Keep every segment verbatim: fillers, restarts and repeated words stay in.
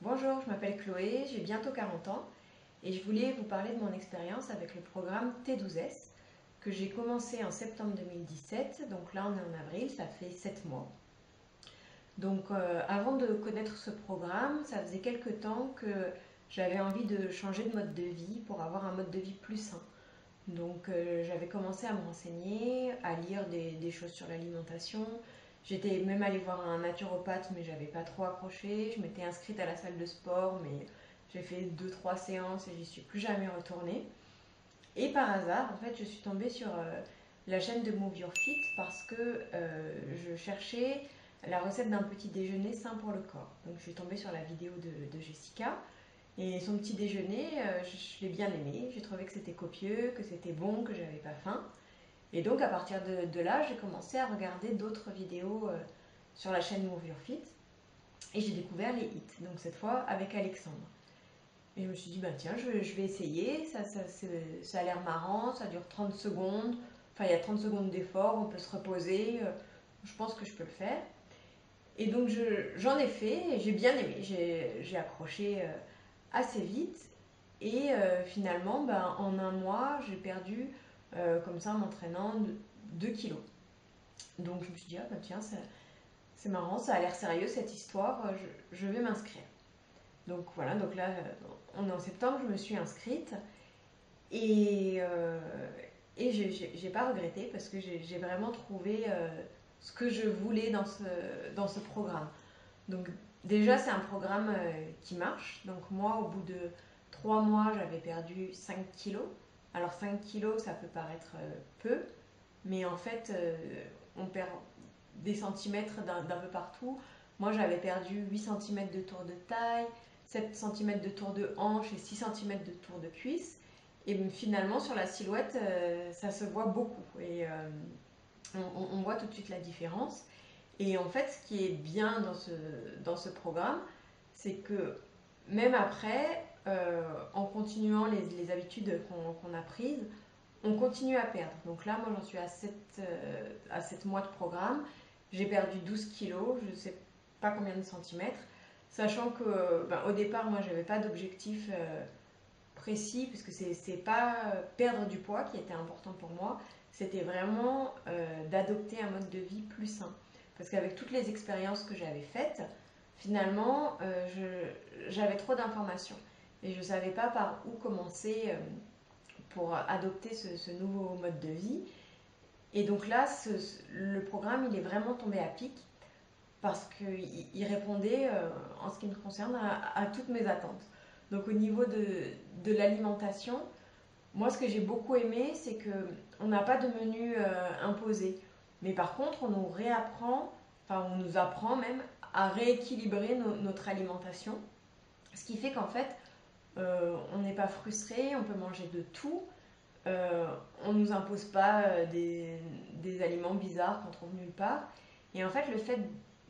Bonjour, je m'appelle Chloé, j'ai bientôt quarante ans et je voulais vous parler de mon expérience avec le programme T douze S que j'ai commencé en septembre deux mille dix-sept, donc là on est en avril, ça fait sept mois. Donc euh, avant de connaître ce programme, ça faisait quelques temps que j'avais envie de changer de mode de vie pour avoir un mode de vie plus sain. Donc euh, j'avais commencé à me renseigner, à lire des, des choses sur l'alimentation. J'étais même allée voir un naturopathe, mais j'avais pas trop accroché. Je m'étais inscrite à la salle de sport, mais j'ai fait deux trois séances et j'y suis plus jamais retournée. Et par hasard, en fait, je suis tombée sur euh, la chaîne de Move Your Fit parce que euh, je cherchais la recette d'un petit déjeuner sain pour le corps. Donc je suis tombée sur la vidéo de, de Jessica et son petit déjeuner, euh, je, je l'ai bien aimé. J'ai trouvé que c'était copieux, que c'était bon, que j'avais pas faim. Et donc à partir de, de là, j'ai commencé à regarder d'autres vidéos euh, sur la chaîne Move Your Fit et j'ai découvert les hits. Donc cette fois avec Alexandre. Et je me suis dit, bah tiens, je, je vais essayer, ça, ça, ça a l'air marrant, ça dure trente secondes, enfin il y a trente secondes d'effort, on peut se reposer, euh, je pense que je peux le faire. Et donc je- j'en ai fait et j'ai bien aimé, j'ai j'ai accroché euh, assez vite et euh, finalement ben, en un mois j'ai perdu euh, comme ça en m'entraînant deux kilos. Donc je me suis dit, ah bah tiens, ça- c'est marrant, ça a l'air sérieux cette histoire, euh, je, je vais m'inscrire. Donc voilà, donc là, euh, on est en septembre, je me suis inscrite et, euh, et j'ai j'ai- j'ai pas regretté parce que j'ai j'ai vraiment trouvé euh, ce que je voulais dans ce, dans ce programme. Donc déjà, c'est un programme euh, qui marche. Donc moi, au bout de trois mois, j'avais perdu cinq kilos. Alors cinq kilos, ça peut paraître euh, peu, mais en fait, euh, on perd des centimètres d'un d'un peu partout. Moi, j'avais perdu huit centimètres de tour de taille, sept centimètres de tour de hanche et six centimètres de tour de cuisse. Et finalement, sur la silhouette, euh, ça se voit beaucoup. Et euh, on, on voit tout de suite la différence. Et en fait, ce qui est bien dans ce, dans ce programme, c'est que même après, euh, en continuant les, les habitudes qu'on qu'on a prises, on continue à perdre. Donc là, moi, j'en suis à sept, euh, à sept mois de programme. J'ai perdu douze kilos, je ne sais pas combien de centimètres. Sachant que, ben, au départ, moi, j'avais pas d'objectif euh, précis, puisque c'est c'est pas euh, perdre du poids qui était important pour moi, c'était vraiment euh, d'adopter un mode de vie plus sain. Parce qu'avec toutes les expériences que j'avais faites, finalement, euh, je- j'avais trop d'informations. Et je ne savais pas par où commencer euh, pour adopter ce, ce nouveau mode de vie. Et donc là, ce- ce- le programme, il est vraiment tombé à pic parce qu'il il répondait, euh, en ce qui me concerne, à, à toutes mes attentes. Donc au niveau de, de l'alimentation, moi ce que j'ai beaucoup aimé, c'est qu'on n'a pas de menu euh, imposé. Mais par contre, on nous réapprend, enfin on nous apprend même à rééquilibrer no- notre alimentation. Ce qui fait qu'en fait, euh, on n'est pas frustré, on peut manger de tout. Euh, on ne nous impose pas euh, des, des aliments bizarres qu'on trouve nulle part. Et en fait, le fait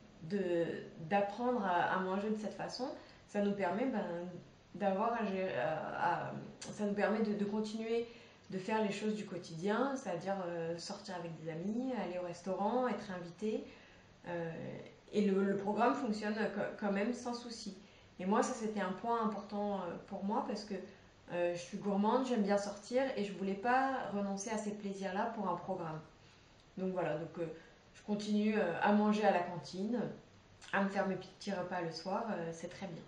de, d'apprendre à, à manger de cette façon, ça nous permet ben, d'avoir à gérer, à- à- ça nous permet de, de continuer de faire les choses du quotidien, c'est-à-dire euh, sortir avec des amis, aller au restaurant, être invité. Euh, et le, le programme fonctionne quand même sans souci. Et moi, ça c'était un point important euh, pour moi parce que euh, je suis gourmande, j'aime bien sortir et je voulais pas renoncer à ces plaisirs-là pour un programme. Donc voilà, donc euh, je continue euh, à manger à la cantine, à me faire mes petits repas le soir, euh, c'est très bien.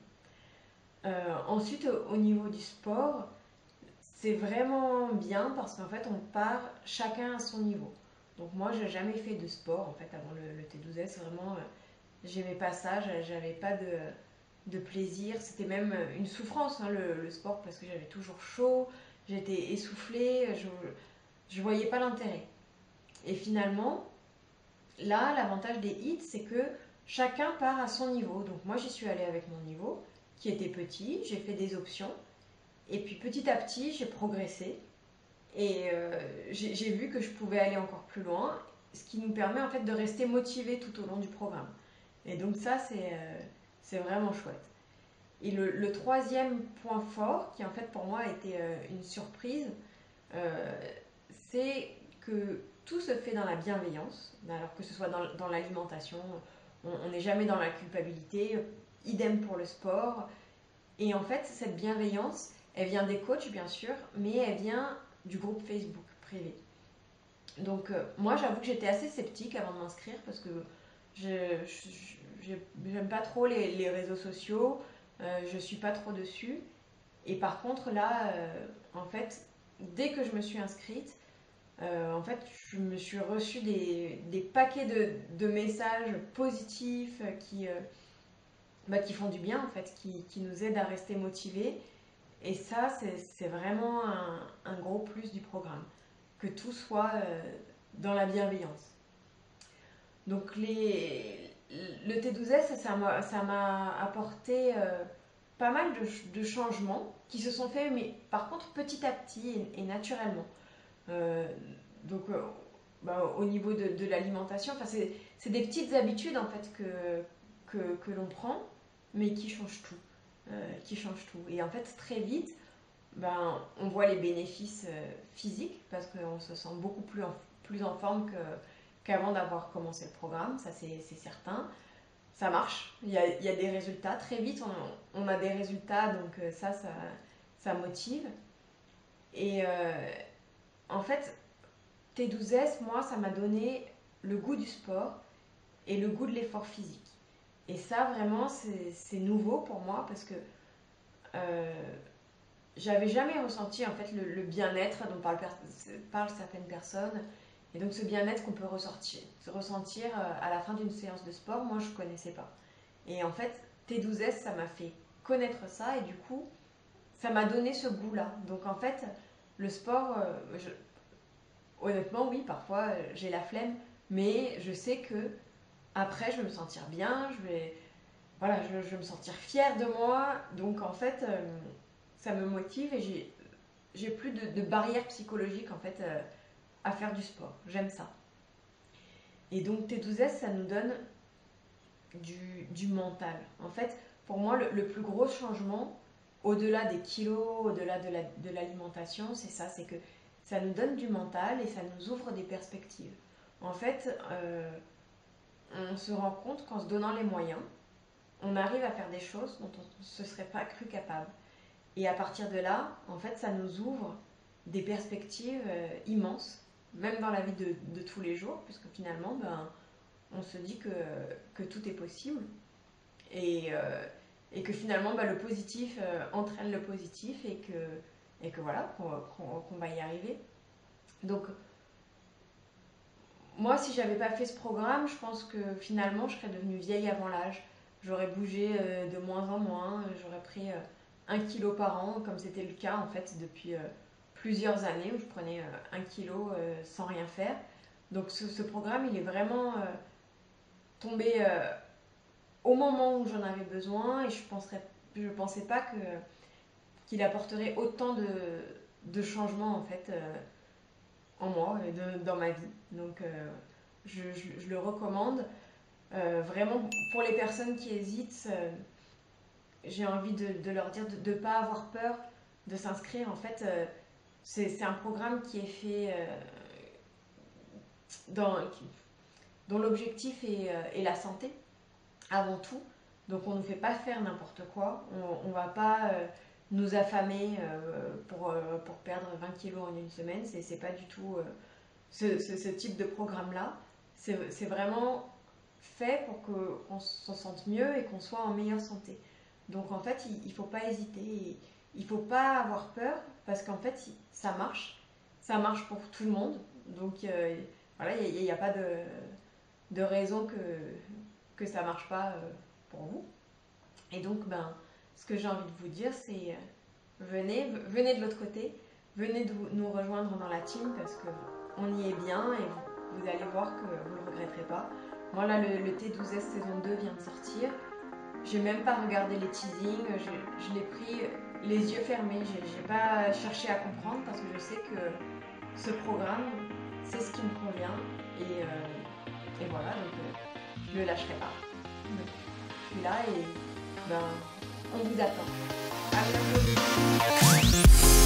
Euh, ensuite, au niveau du sport, c'est vraiment bien parce qu'en fait, on part chacun à son niveau. Donc moi, j'ai jamais fait de sport en fait avant le, le T douze S. Vraiment, euh, j'aimais pas ça, j'avais pas de, de plaisir. C'était même une souffrance hein, le, le sport parce que j'avais toujours chaud, j'étais essoufflée, je, je voyais pas l'intérêt. Et finalement, là, l'avantage des hits, c'est que chacun part à son niveau. Donc moi, j'y suis allée avec mon niveau, qui était petit, j'ai fait des options, et puis petit à petit, j'ai progressé, et euh, j'ai j'ai vu que je pouvais aller encore plus loin, ce qui nous permet en fait de rester motivé tout au long du programme. Et donc ça, c'est euh, c'est vraiment chouette. Et le, le troisième point fort, qui en fait pour moi a été euh, une surprise, euh, c'est que tout se fait dans la bienveillance, alors que ce soit dans, dans l'alimentation, on n'est jamais dans la culpabilité. idem pour le sport. Et en fait, cette bienveillance, elle vient des coachs bien sûr, mais elle vient du groupe Facebook privé. Donc euh, moi, j'avoue que j'étais assez sceptique avant de m'inscrire parce que je j'aime pas trop les, les réseaux sociaux, euh, je suis pas trop dessus. Et par contre là, euh, en fait, dès que je me suis inscrite, euh, en fait, je me suis reçu des, des paquets de, de messages positifs qui, euh, bah, qui font du bien en fait, qui, qui nous aident à rester motivés. Et ça, c'est c'est vraiment un, un gros plus du programme, que tout soit euh, dans la bienveillance. Donc les, le T douze S, ça m'a ça m'a apporté euh, pas mal de, de changements qui se sont faits, mais par contre petit à petit et, et naturellement. Euh, donc euh, bah, au niveau de, de l'alimentation, enfin, c'est c'est des petites habitudes en fait que, que, que l'on prend, mais qui changent tout. Euh, qui changent tout. Et en fait, très vite, ben, on voit les bénéfices euh, physiques parce qu'on se sent beaucoup plus en, plus en forme que, qu'avant d'avoir commencé le programme, ça c'est, c'est certain. Ça marche, il y, a, il y a des résultats. Très vite, on, on a des résultats, donc euh, ça, ça, ça motive. Et euh, en fait, T douze S, moi, ça m'a donné le goût du sport et le goût de l'effort physique. Et ça, vraiment, c'est, c'est nouveau pour moi parce que euh, j'avais jamais ressenti en fait le, le bien-être dont parlent, parlent certaines personnes. Et donc ce bien-être qu'on peut ressortir, ressentir à la fin d'une séance de sport, moi je connaissais pas. Et en fait, T douze S, ça m'a fait connaître ça et du coup, ça m'a donné ce goût-là. Donc en fait, le sport, je, honnêtement, oui, parfois j'ai la flemme, mais je sais que après, je vais me sentir bien, je vais, voilà, je, je vais me sentir fière de moi. Donc en fait, euh, ça me motive et j'ai, j'ai plus de, de barrières psychologiques en fait euh, à faire du sport. J'aime ça. Et donc T douze S, ça nous donne du, du mental. En fait, pour moi, le, le plus gros changement, au-delà des kilos, au-delà de, la, de l'alimentation, c'est ça, c'est que ça nous donne du mental et ça nous ouvre des perspectives. En fait, euh, on se rend compte qu'en se donnant les moyens, on arrive à faire des choses dont on ne se serait pas cru capable. Et à partir de là, en fait, ça nous ouvre des perspectives euh, immenses, même dans la vie de, de tous les jours, puisque finalement, ben, on se dit que, que tout est possible et, euh, et que finalement, ben, le positif euh, entraîne le positif et que, et que voilà, qu'on, qu'on, qu'on va y arriver. Donc, moi, si j'avais pas fait ce programme, je pense que finalement, je serais devenue vieille avant l'âge. J'aurais bougé euh, de moins en moins, j'aurais pris euh, un kilo par an, comme c'était le cas en fait depuis euh, plusieurs années où je prenais euh, un kilo euh, sans rien faire. Donc ce, ce programme, il est vraiment euh, tombé euh, au moment où j'en avais besoin et je penserais, je pensais pas que qu'il apporterait autant de, de changements en fait euh, en moi et de, dans ma vie. Donc euh, je, je, je le recommande. Euh, vraiment, pour les personnes qui hésitent, euh, j'ai envie de, de leur dire de ne pas avoir peur de s'inscrire. En fait, euh, c'est, c'est un programme qui est fait euh, dans, dont l'objectif est, euh, est la santé avant tout. Donc on ne nous fait pas faire n'importe quoi. On ne va pas euh, nous affamer euh, pour, euh, pour perdre vingt kilos en une semaine. C'est, c'est pas du tout euh, ce, ce, ce type de programme-là. C'est, c'est vraiment fait pour que, qu'on se sente mieux et qu'on soit en meilleure santé. Donc en fait, il ne faut pas hésiter. Il ne faut pas avoir peur parce qu'en fait, ça marche. Ça marche pour tout le monde. Donc euh, voilà, il n'y a, a pas de, de raison que, que ça ne marche pas euh, pour vous. Et donc, ben, ce que j'ai envie de vous dire, c'est euh, venez, venez de l'autre côté. Venez de vous, nous rejoindre dans la team parce qu'on y est bien et vous, vous allez voir que vous ne le regretterez pas. Moi, là, le, le T douze S saison deux vient de sortir. J'ai même pas regardé les teasings, je, je l'ai pris les yeux fermés. J'ai, j'ai pas cherché à comprendre parce que je sais que ce programme, c'est ce qui me convient. Et, euh, et voilà, donc euh, je le lâcherai pas. Donc, je suis là et ben, on vous attend. À bientôt.